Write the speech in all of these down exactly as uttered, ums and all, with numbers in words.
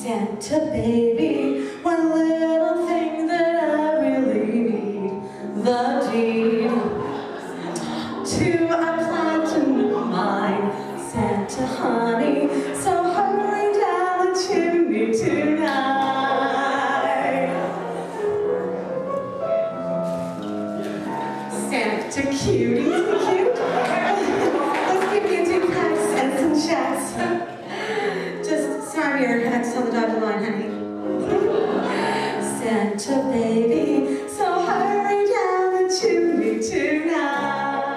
Santa baby, one little thing that I really need, the deed to a platinum mine. Santa honey, so hurry down the chimney tonight. Santa cutie, cute. Let's give you two packs and some checks. Just sign your X on the dotted line, honey. Santa baby, so hurry down the chimney tonight.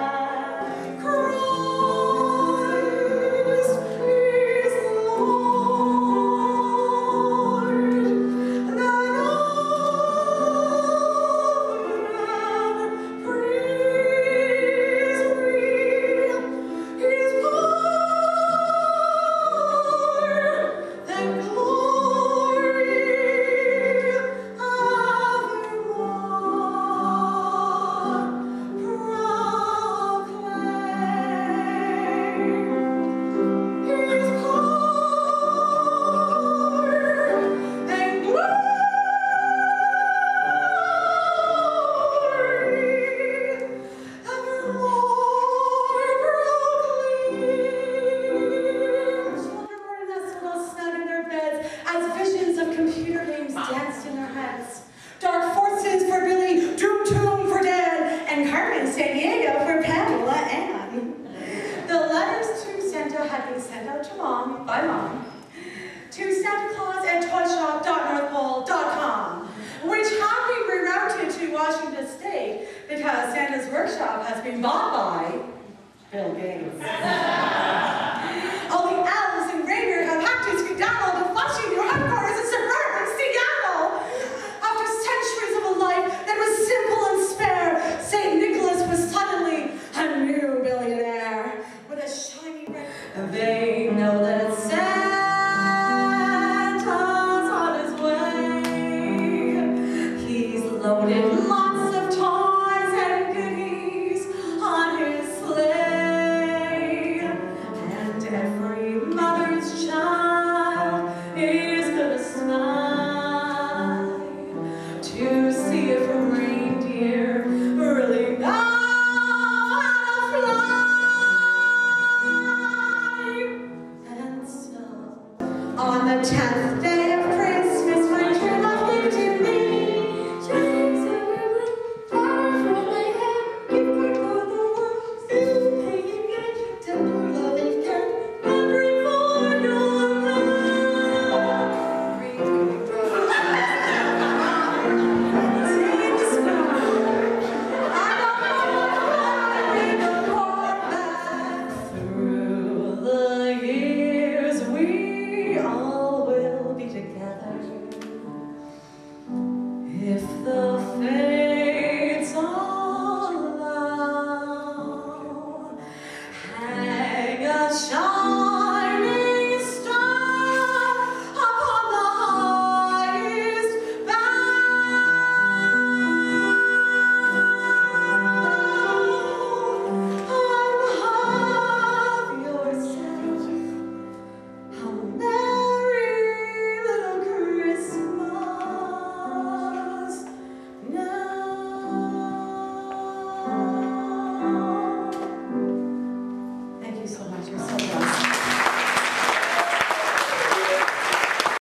Computer games danced in their heads. Dark Forces for Billy, Doom Tomb for Dan, and Carmen Sandiego for Pamela Ann. The letters to Santa had been sent out to Mom by Mom to Santa Claus at toyshop dot north pole dot com, which had been rerouted to Washington State because Santa's workshop has been bought by Bill Gates. All the elves and reindeer have had to skedaddle to Flushing, New headquarters in suburban Seattle. After centuries of a life that was simple and spare, Saint Nicholas was suddenly a new billionaire with a shiny red. They know that Santa's on his way. He's loaded lots of toys and goodies on his sleigh. And every mother's child is gonna smile to see if a reindeer really know how to fly. And so, on the tenth day